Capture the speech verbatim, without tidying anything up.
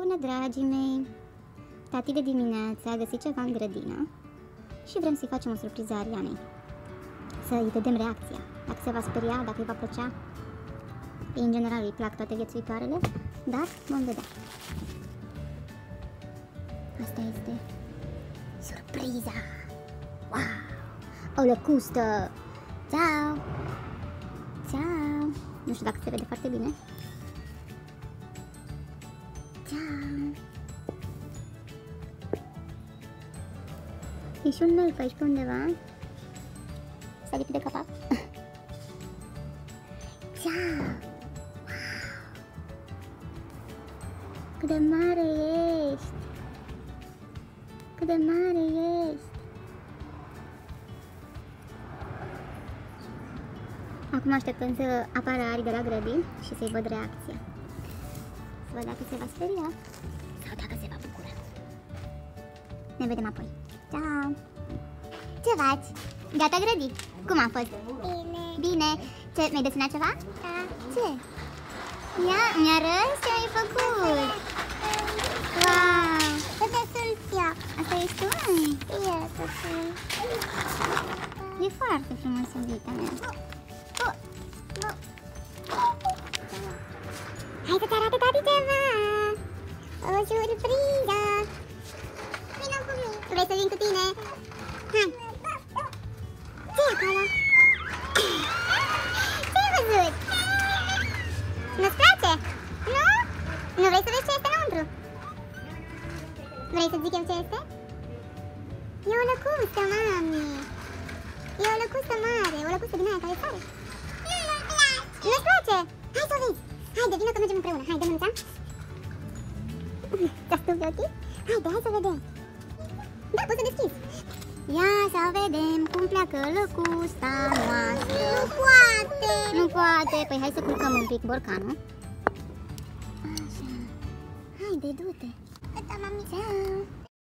Bună, dragii mei! Tati de dimineață a găsit ceva în grădină și vrem să-i facem o surpriză Arianei. Să-i vedem reacția, dacă se va speria, dacă îi va plăcea. Ei, în general, îi plac toate viețuitoarele, dar vom vedea. Asta este surpriza! Wow! O lăcustă! Ciao! Ciao! Nu știu dacă se vede foarte bine. Ciao! E și un mail pe aici pe undeva. S-a lipit de capac. Ciao! Wow! Cât de mare ești! Cât de mare ești! Acum așteptăm să apară Ari de la grădini și să-i văd reacția. Să văd dacă se va speria sau dacă se va bucura. Ne vedem apoi. Ciao! Ce faci? Gata grădit? Cum a fost? Bine. Bine! Ce, mi-ai desenat ceva? Da. Ce? Ia, mi-arăți ce ai făcut? Wow! Asta sunt eu. Asta ești tu? Eu să sunt. E foarte frumos, iubita mea. Hai să-ți arate tati ceva. O surpriză. Vino cu mine. Vrei să vin cu tine? Hai. Ce-i acolo? Ce-ai văzut? Nu-ți place? Nu? Nu vrei să vezi ce este înăuntru? Vrei să zic eu ce este? E o lăcustă, mami. E o lăcustă mare, o lăcustă din aia care sare. Nu-mi place. Nu-ți place? Hai să o vezi. Haide, vină că mergem împreună. Hai, dă mânuța. Ți-a stupi ochii? Haide, hai să vedem. Da, poți să deschizi. Ia să vedem cum pleacă lăcusta noastră. Nu poate. Nu poate. Păi hai să culcăm un pic borcanul. Așa. Haide, du-te. Gata, mami. Ciao.